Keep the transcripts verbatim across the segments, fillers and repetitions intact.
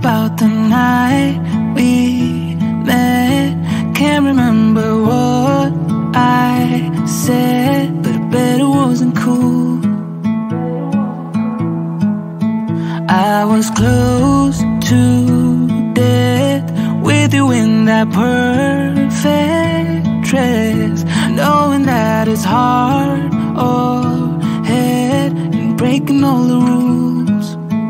about the night we met. Can't remember what I said, but I bet it wasn't cool. I was close to death with you in that perfect dress, knowing that it's hard or head and breaking all the rules.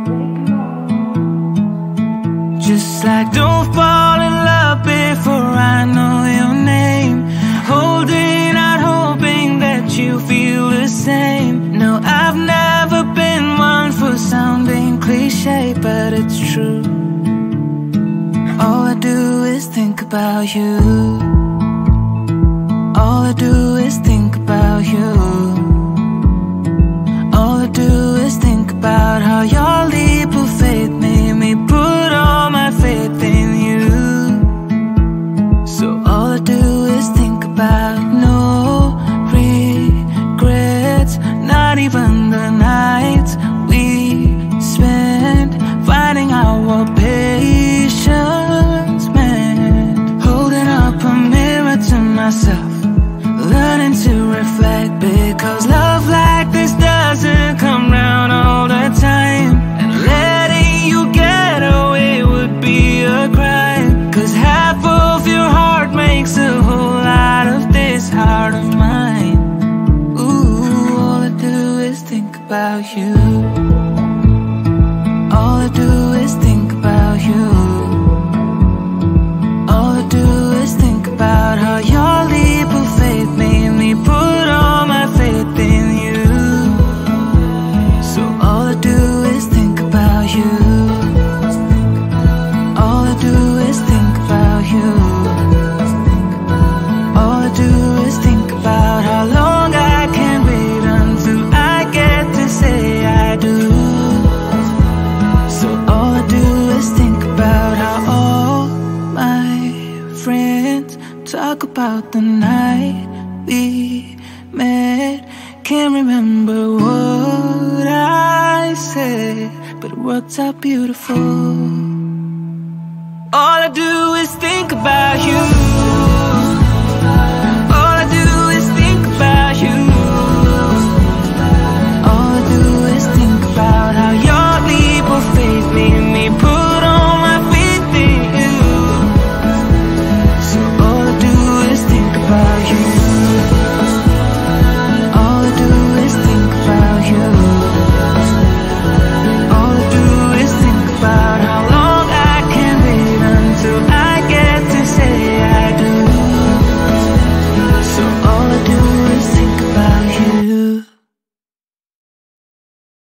Just like don't fall in love before I know your name, holding out hoping that you feel the same. No, I've never been one for sounding cliche, but it's true. All I do is think about you. All I do is think about you. All I do is think about how your leap of faith made me put all my faith in you. So all I do is think about no regrets, not even the nights we spent finding out what patience meant, holding up a mirror to myself, learning to reflect, because love like this doesn't come round all the time, and letting you get away would be a crime, cause half of your heart makes a whole lot of this heart of mine. Ooh, all I do is think about you. All I do is think about you. All I do is think about how your leap of faith made me put all my faith in you. So all I do is think about you. All I do is think about you. All I do is think about how long I can wait until I get to say I do. So all I do is think about how all my friends talk about the night we met. Can't remember what I said, but it worked out beautiful. All I do is think about you.